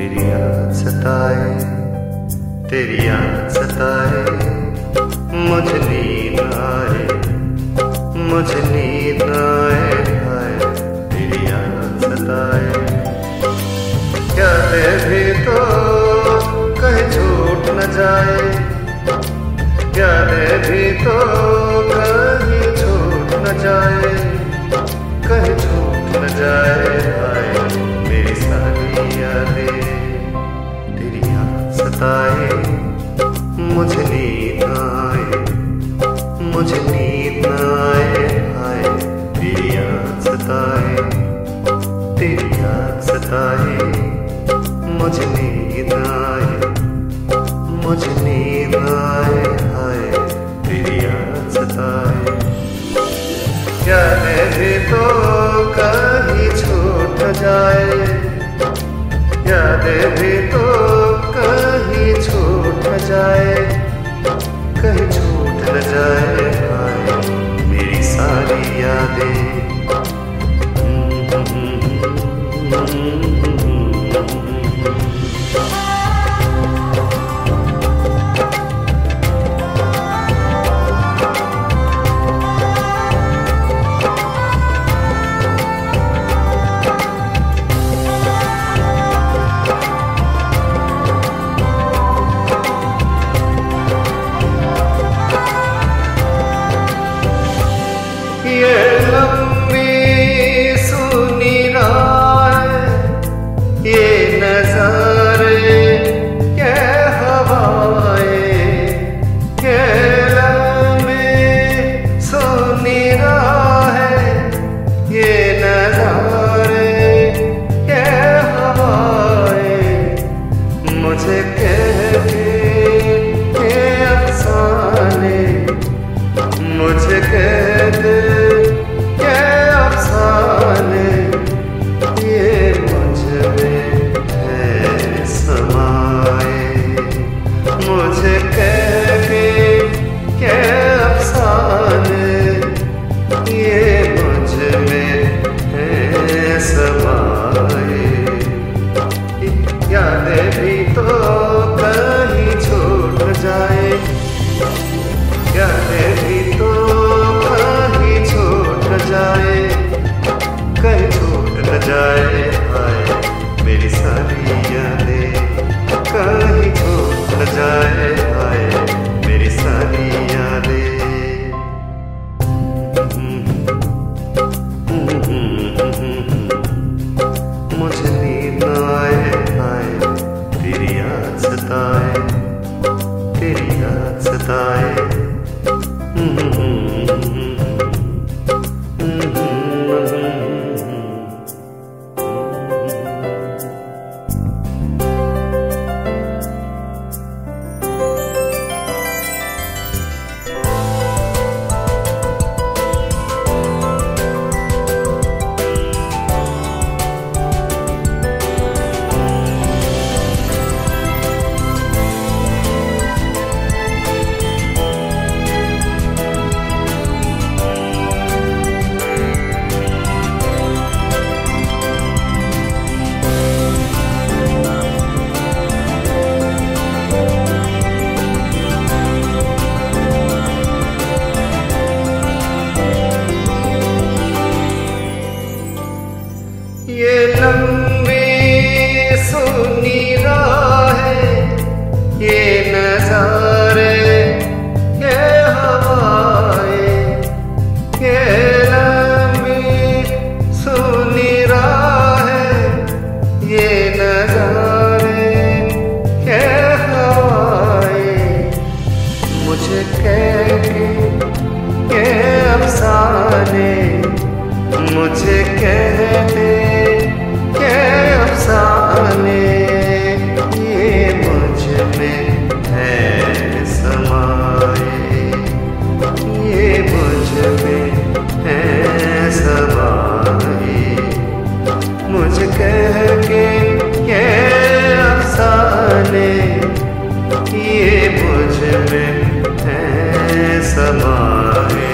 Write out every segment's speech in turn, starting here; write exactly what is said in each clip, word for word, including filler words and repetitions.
तेरी याद सताए, तेरी याद सताए, मुझे नींद आए, मुझे नींद आए, आए तेरी याद सताए। यादें भी तो कहीं छूट न जाए, यादें भी तो कहीं छूट न जाए, कहीं छूट न जाए, आए मेरी सारी यादें तेरी याद सताए, मुझे नींद आए, मुझे नींद आए, आए तेरी याद सताए, तेरी याद सताए, मुझे नींद आए, मुझे नींद आए, आए तेरी याद सताए। यादें भी तो कहीं छूट न जाए, यादें भी तो कहीं छूट न जाए, कहीं छूट न जाए, आए मेरी सारी यादें। ये लंबी सुनी राहें, ये नज़ारे, ये हवाएं, ये लंबी सुनी राहें, ये नज़ारे, ये हवाएं, मुझे कह के ये अफसाने, मुझे कह दे यादें भी तो कहीं छूट न जाए, यादें भी तो कहीं छूट न जाए, कहीं छूट न जाए, आए मेरी सारी यादें कहीं छूट न जाए, आए मेरी सारी यादें। मुझे नींद आए, आए तेरी याद सताए, तेरी याद सताए। ये लंबी सुनी राहें, ये नज़ारे, ये हवाएं, ये लंबी सुनी राहें, ये नज़ारे, ये हवाएं, मुझे कह के ये अफसाने, मुझे कह दे अफसाने, ये मुझ में है समाए, ये मुझ में है समाए, मुझे कह के ये अफसाने, ये मुझ में है समाए।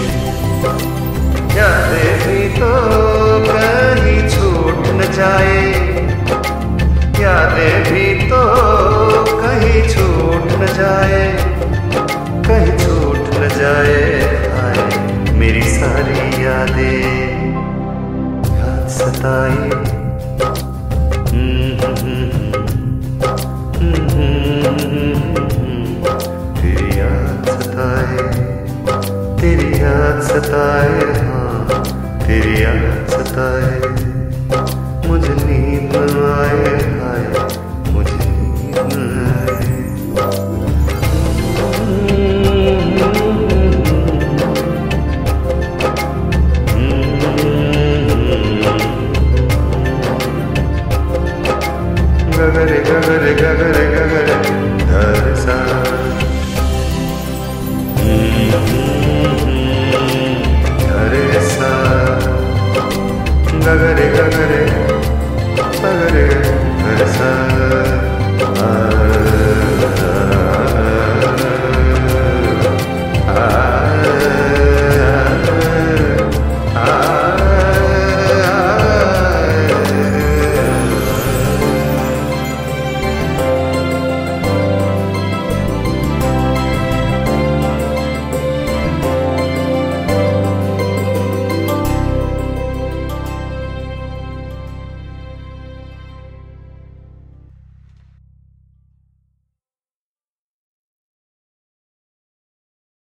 यादें भी तो कहीं छूट न जाए, यादें जाए भी तो कहीं छूट न जाए, कहीं छूट न जाए हाय मेरी सारी यादें। याद सताए तेरी याद सताए, तेरी याद सताए, हाँ तेरी याद सताए। मुझे नींद न आए हाय, मुझे नींद न आए। गगरे गगरे गगरे